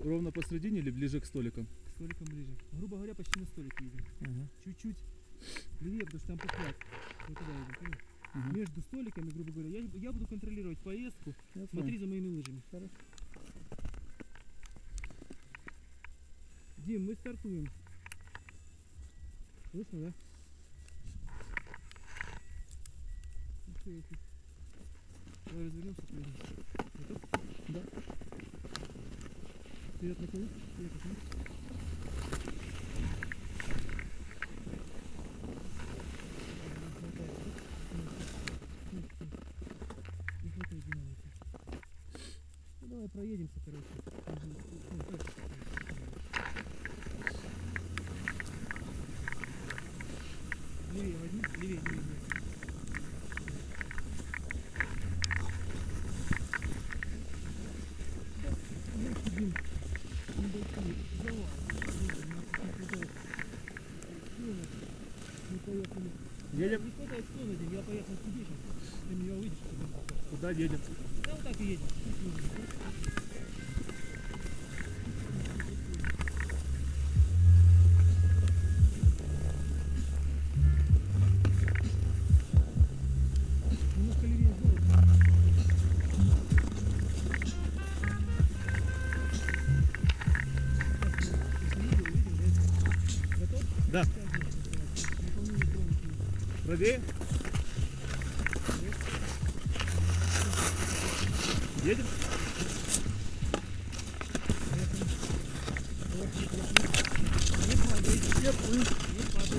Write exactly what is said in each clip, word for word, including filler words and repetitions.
ровно посередине или ближе к столикам? К столикам ближе. Грубо говоря, почти на столик едем. Ага. Чуть-чуть левее, потому что там подхват. Вот туда едем, понял? Ага. Между столиками, грубо говоря, я, я буду контролировать поездку. Я Смотри знаю. за моими лыжами. Хорошо. Дим, мы стартуем. Слышно, да? Ну, что, если... Давай развернемся, поедем. Готов? Да. Вперед наклонись. Вперед наклонись. Не хватает динамики. Ну давай проедемся, короче. Ну, так. Левее возьми, левее, левее, левее. Дим, небольшой завал. Мы поехали. Едем? Не хватает склона, Дим, я поехал к тебе сейчас. Ты меня увидишь. Куда едем? Да вот так и едем. Немножко левее сделай. Готов? Да. Правее? Едем? Не падай, не падай, не падай.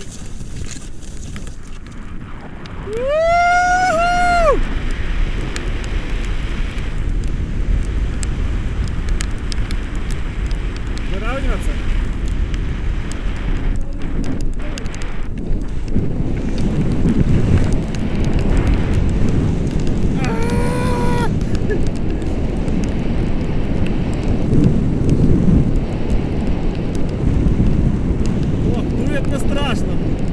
Выравниваться? Ох, дует не страшно.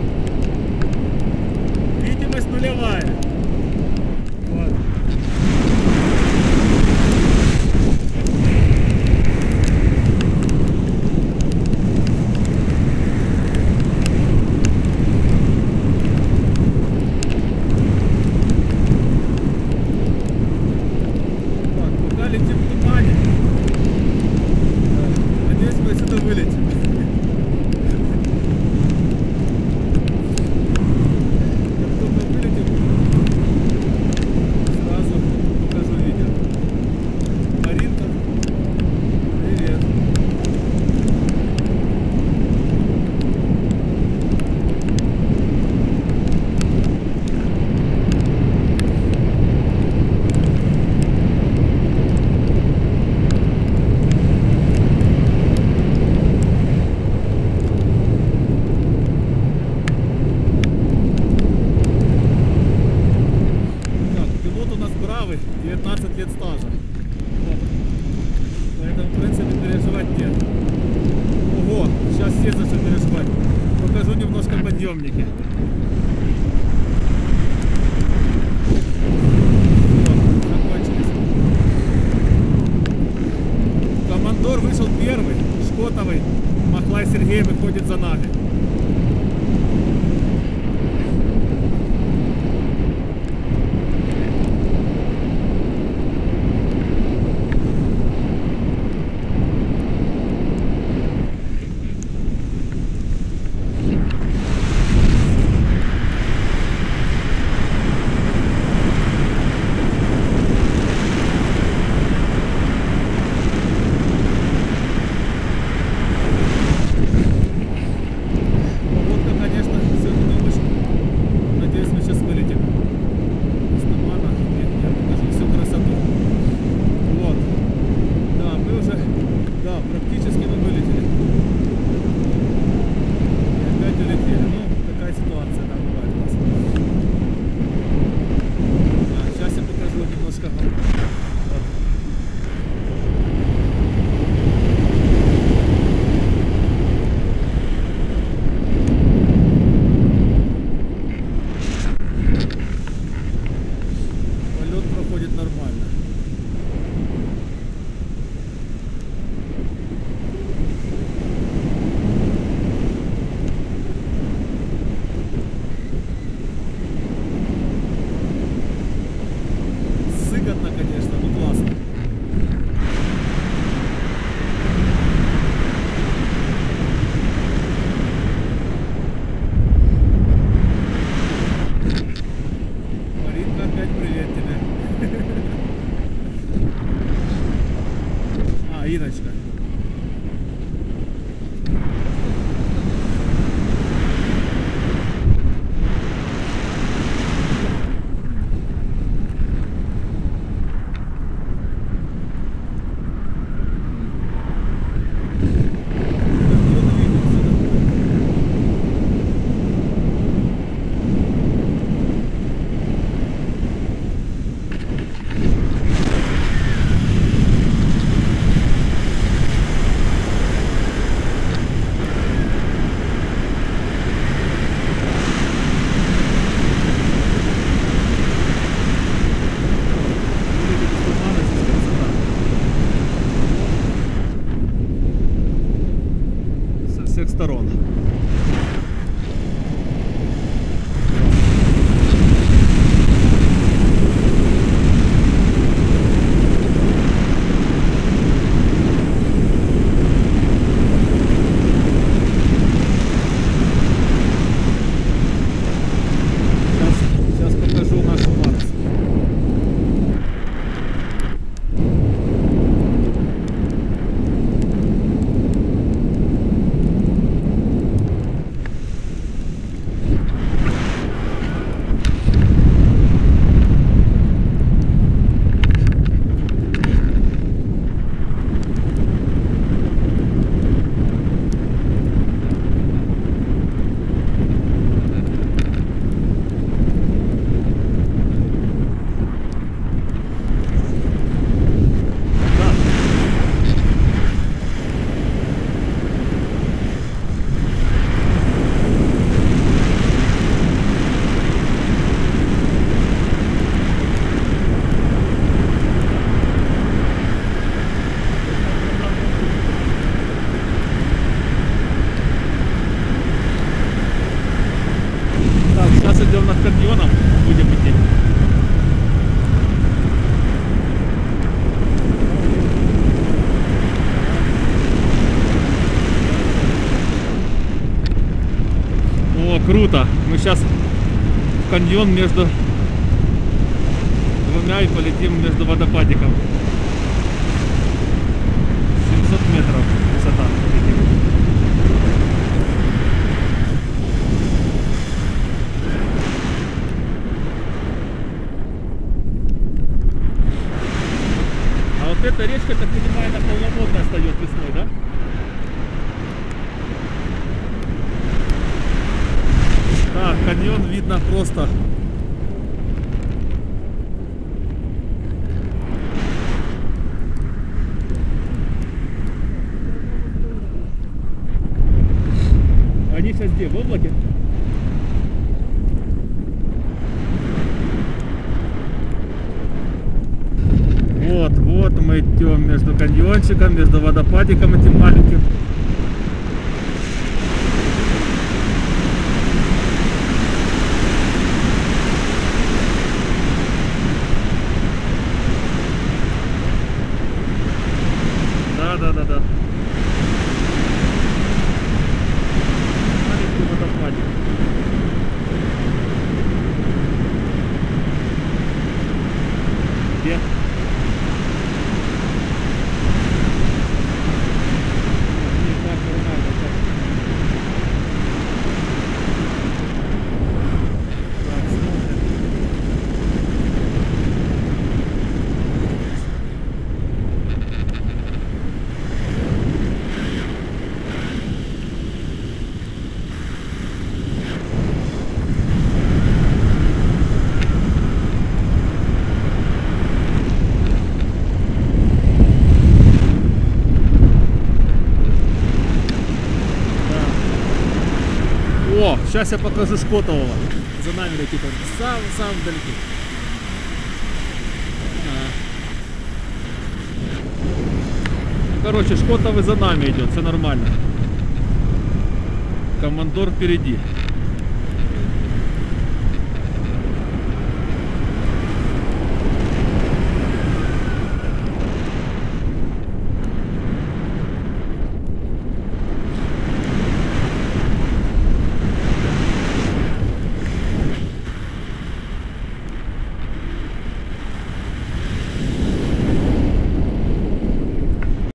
Видимость нулевая. Вот. Так, пока летим в тумане. Надеюсь, мы отсюда вылетим. Как только вылетим, сразу покажу видео. Маринка, привет. Так, пилот у нас бравый, девятнадцать лет стажа. Вот. Поэтому, в принципе, переживать нет. Ого, сейчас есть за что переживать. Покажу немножко подъемники. Вот, закончились. Командор вышел первый, Шкотовый. Махлай Сергей выходит за нами. Погодка, конечно, сегодня не очень. Надеюсь, мы сейчас вылетим из тумана и я покажу всю красоту. Вот. Да, мы уже, да, практически мы вылетели. И опять улетели. Ну, такая ситуация, да, бывает у нас. Да, сейчас я покажу немножко вам. Вот. Полет проходит нормально. Круто. Мы сейчас в каньон между двумя и полетим между водопадиком. семьсот метров высота. А вот эта речка, так понимаю, она полноводная встает весной, да? Так, каньон видно просто. Они сейчас где? В облаке? Вот, вот мы идем между каньончиком, между водопадиком этим маленьким. Да, да, да, да. Маленький водопадик. Где? Не, так нормально, так. Так, смотрим. О, сейчас я покажу Шкотового. За нами летит он. Сам-сам вдалеке. А. Короче, Шкотовый за нами идет, все нормально. Командор впереди.